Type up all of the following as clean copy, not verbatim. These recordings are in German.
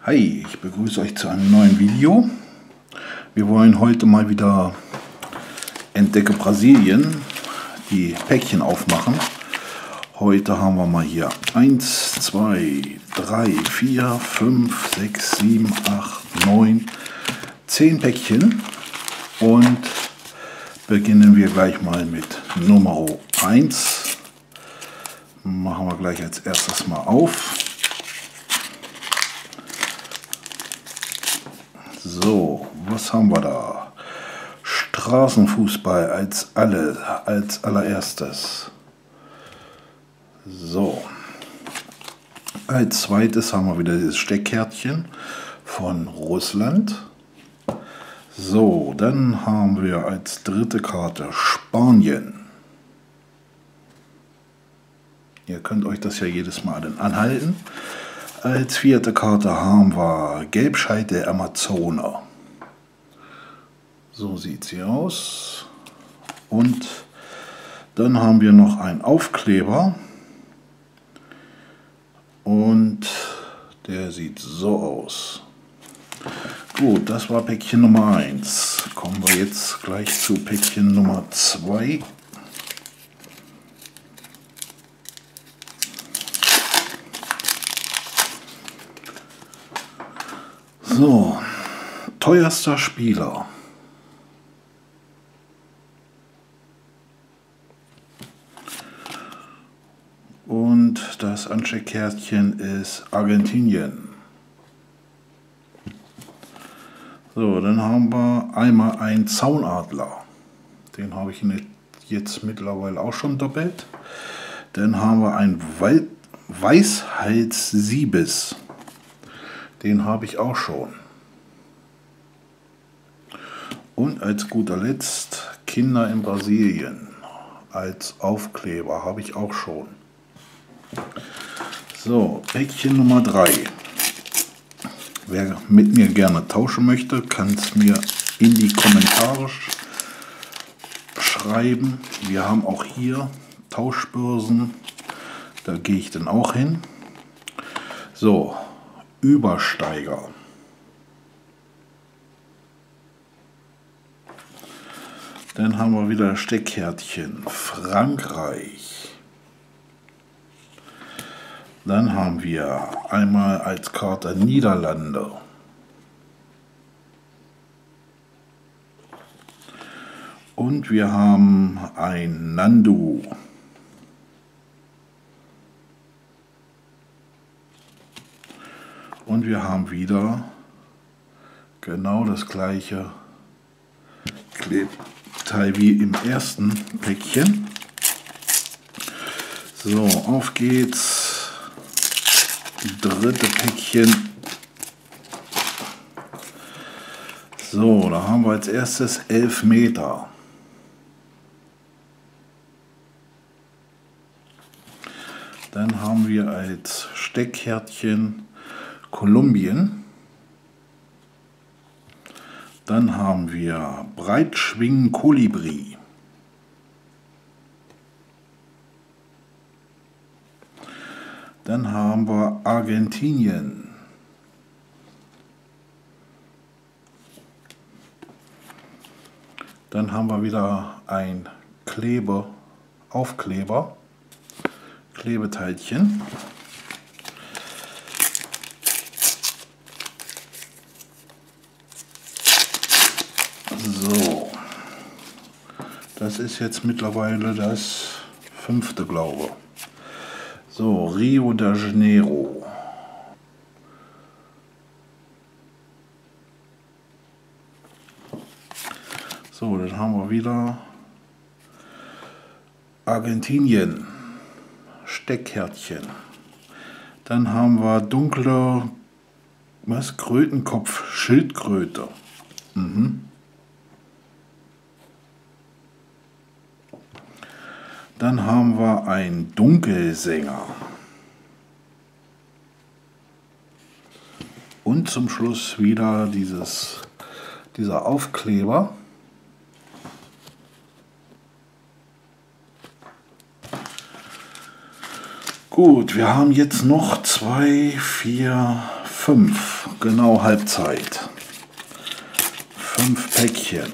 Hi, ich begrüße euch zu einem neuen Video. Wir wollen heute mal wieder Entdecke Brasilien, die Päckchen aufmachen. Heute haben wir mal hier 1, 2, 3, 4, 5, 6, 7, 8, 9, 10 Päckchen. Und beginnen wir gleich mal mit Nummer 1. Machen wir gleich als erstes mal auf. So, was haben wir da? Straßenfußball als allererstes. So, als zweites haben wir wieder dieses Steckkärtchen von Russland. So, dann haben wir als dritte Karte Spanien. Ihr könnt euch das ja jedes Mal dann anhalten. Als vierte Karte haben wir Gelbscheitel Amazone. So sieht sie aus. Und dann haben wir noch einen Aufkleber. Und der sieht so aus. Gut, das war Päckchen Nummer 1. Kommen wir jetzt gleich zu Päckchen Nummer 2. So, teuerster Spieler. Und das Ansteckkärtchen ist Argentinien. So, dann haben wir einmal einen Zaunadler. Den habe ich jetzt mittlerweile auch schon doppelt. Dann haben wir einen Weißhals-Siebis. Den habe ich auch schon. Und als guter Letzt Kinder in Brasilien. Als Aufkleber habe ich auch schon. So, Päckchen Nummer 3. Wer mit mir gerne tauschen möchte, kann es mir in die Kommentare schreiben. Wir haben auch hier Tauschbörsen. Da gehe ich dann auch hin. So, Übersteiger. Dann haben wir wieder Steckkärtchen Frankreich. Dann haben wir einmal als Karte Niederlande. Und wir haben ein Nandu. Und wir haben wieder genau das gleiche Klebteil wie im ersten Päckchen. So, auf geht's. Dritte Päckchen. So, da haben wir als erstes 11 Meter. Dann haben wir als Steckkärtchen Kolumbien. Dann haben wir Breitschwingen Kolibri. Dann haben wir Argentinien. Dann haben wir wieder ein Aufkleber, Klebeteilchen. So, das ist jetzt mittlerweile das 5. glaube ich. So, Rio de Janeiro. So, dann haben wir wieder Argentinien, Steckkärtchen. Dann haben wir dunkle, Krötenkopf, Schildkröte. Dann haben wir einen Dunkelsänger. Und zum Schluss wieder dieser Aufkleber. Gut, wir haben jetzt noch 2, 4, 5, genau Halbzeit. 5 Päckchen.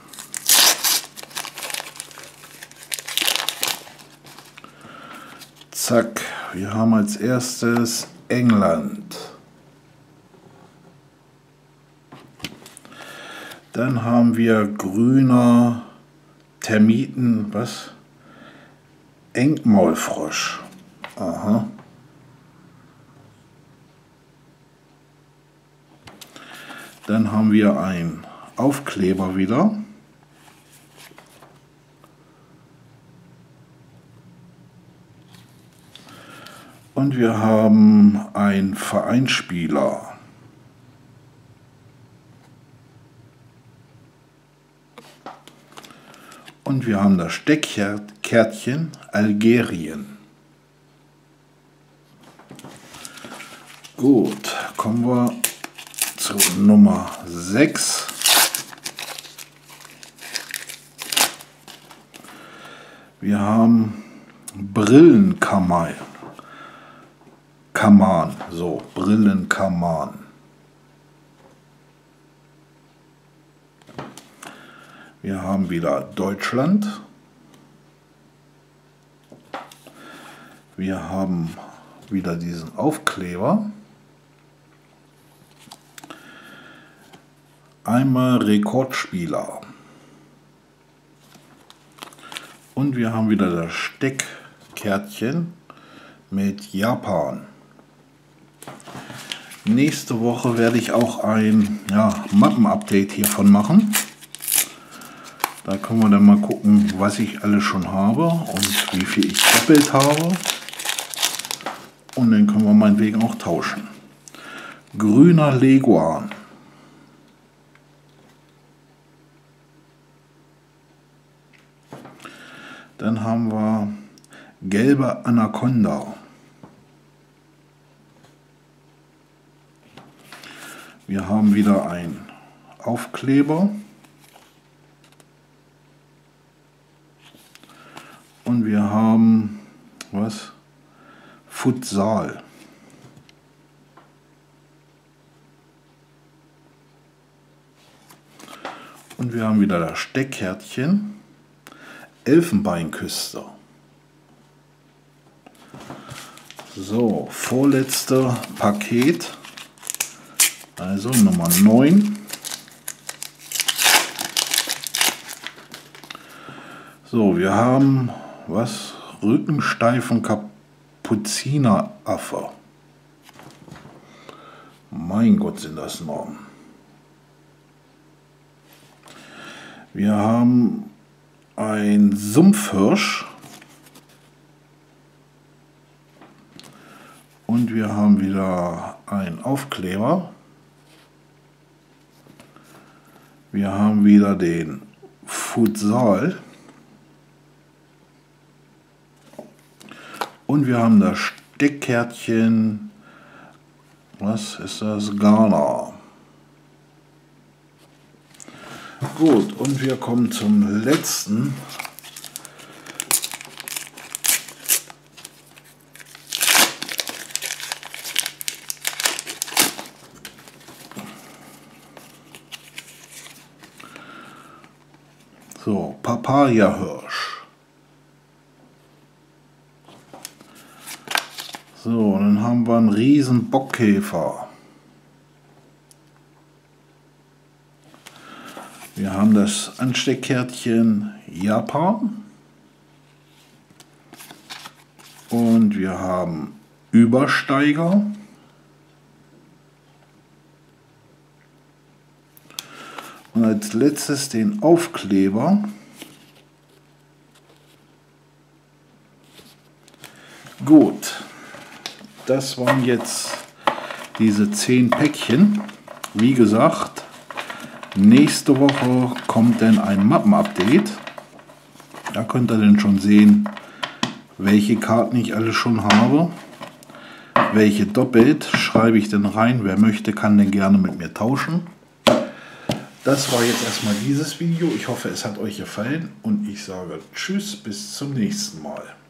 Zack, wir haben als erstes England. Dann haben wir grüner Termiten, was? Engmaulfrosch. Aha. Dann haben wir einen Aufkleber wieder. Und wir haben einen Vereinsspieler. Und wir haben das Steckkärtchen Algerien. Gut, kommen wir zu Nummer 6. Wir haben Brillenkaman. So, Brillenkaman. Wir haben wieder Deutschland. Wir haben wieder diesen Aufkleber. Einmal Rekordspieler. Und wir haben wieder das Steckkärtchen mit Japan. Nächste Woche werde ich auch ein Mappen-Update hiervon machen. Da können wir dann mal gucken, was ich alles schon habe und wie viel ich doppelt habe. Und dann können wir meinetwegen auch tauschen. Grüner Leguan. Dann haben wir gelbe Anaconda. Wir haben wieder einen Aufkleber. Und wir haben, was? Futsal. Und wir haben wieder das Steckkärtchen Elfenbeinküste. So, vorletzte Paket. Also Nummer 9. So, wir haben was? Rückensteifen Kapuzineraffe. Mein Gott, sind das Normen. Wir haben ein Sumpfhirsch. Und wir haben wieder einen Aufkleber. Wir haben wieder den Futsal. Und wir haben das Steckkärtchen, was ist das? Ghana. Gut, und wir kommen zum letzten. So, Papaya-Hirsch. So, dann haben wir einen riesen Bockkäfer. Wir haben das Ansteckkärtchen Japan. Und wir haben Übersteiger. Und als letztes den Aufkleber. Gut. Das waren jetzt diese 10 Päckchen. Wie gesagt, nächste Woche kommt dann ein Mappen-Update. Da könnt ihr dann schon sehen, welche Karten ich alle schon habe. Welche doppelt schreibe ich denn rein. Wer möchte, kann dann gerne mit mir tauschen. Das war jetzt erstmal dieses Video. Ich hoffe, es hat euch gefallen und ich sage Tschüss, bis zum nächsten Mal.